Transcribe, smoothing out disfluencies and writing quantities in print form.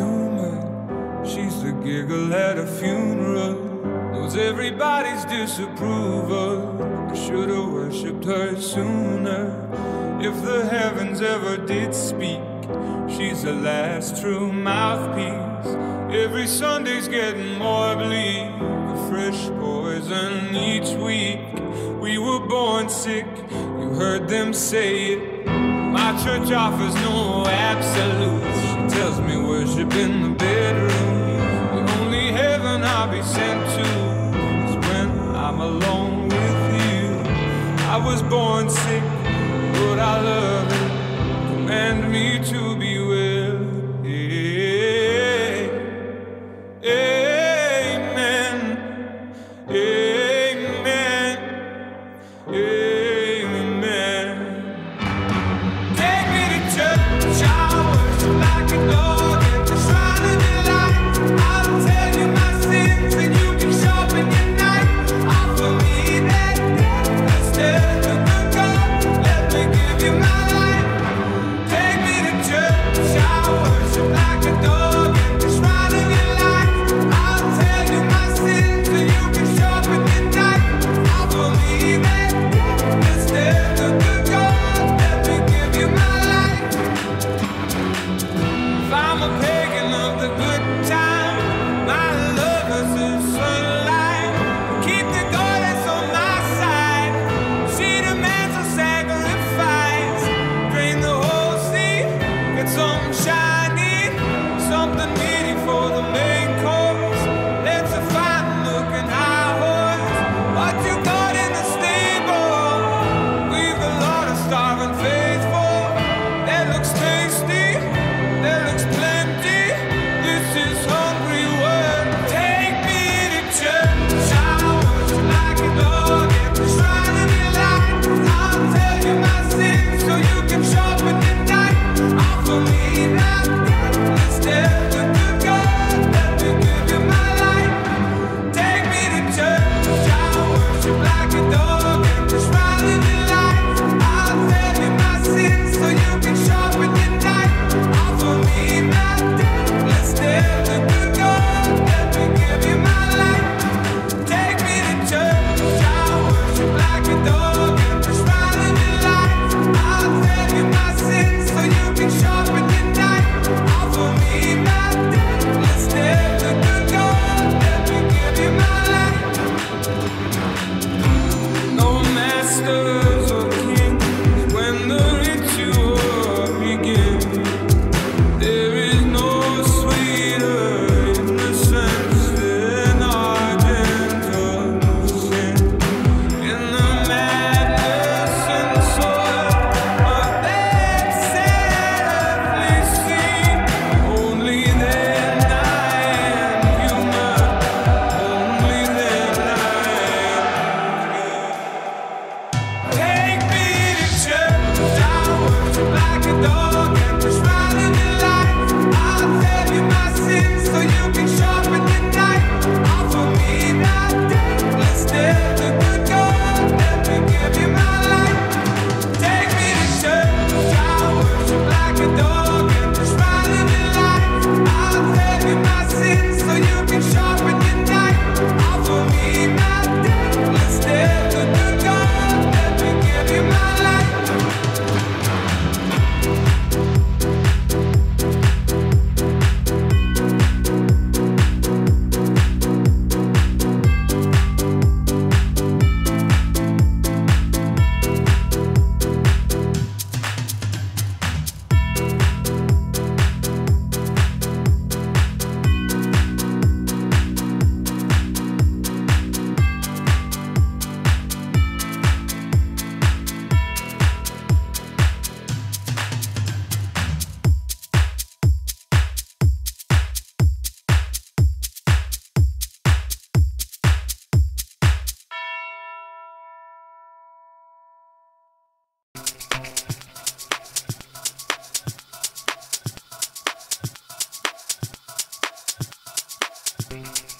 humor. She's the giggle at a funeral, knows everybody's disapproval. I should've worshipped her sooner. If the heavens ever did speak, she's the last true mouthpiece. Every Sunday's getting more bleak, a fresh poison each week. We were born sick, you heard them say it. My church offers no absolutes. She tells me worship in the bedroom. The only heaven I'll be sent to is when I'm alone with you. I was born sick, but I love it. Command me to be well. Amen. Amen. Amen. Take me to church, I worship like a dog at the shrine of your light. I'll tell you my sins and you can sharpen your knife. Offer me that gift instead of the God. Let me give you my life. Take me to church, I worship like a dog at the shrine of your light. I'll tell you my sins and you can sharpen your knife. Offer me that gift instead of the God. Let me give you my life. If I'm a pagan of the good time, my lover's a sunlight. Keep the goddess on my side. She demands a sacrifice. Drain the whole sea, get something shiny, something meaty for the main course. Let's a fine looking high horse. What you got in the stable? We've a lot of starving faithful. That looks tasty, that looks plenty. This is hungry work. Take me to church, I worship like a dog at the shrine of your light. I'll tell you my sins so you can sharpen your knife. Offer me that gift instead of the God. Let me give you my life. Take me to church, I worship like a dog at the shrine of your light. I'll tell you my sins so you can sharpen your knife. Offer me that gift instead of the God. Let me give you my life. Take me to church, I worship like a dog at the shrine of your light. I'll tell you my sins so you can sharpen your knife. Offer me that gift instead of the God. Let me give you my life. No masters or kings when the ritual begins. There is no sweeter innocence than our gentle sin. In the madness and soil of that sadly scene, only then I am human. Only then I am. Take me to church, I worship like a dog at the shrine of your light. I'll tell you my sins so you can sharpen your knife. Offer me that gift instead of the God. Let me give you my life. Take me to church, I worship like a dog at the shrine of your light. I'll tell you my sins so you can sharpen your knife. Offer me that gift instead of the God. Let me give you my life. Thank you.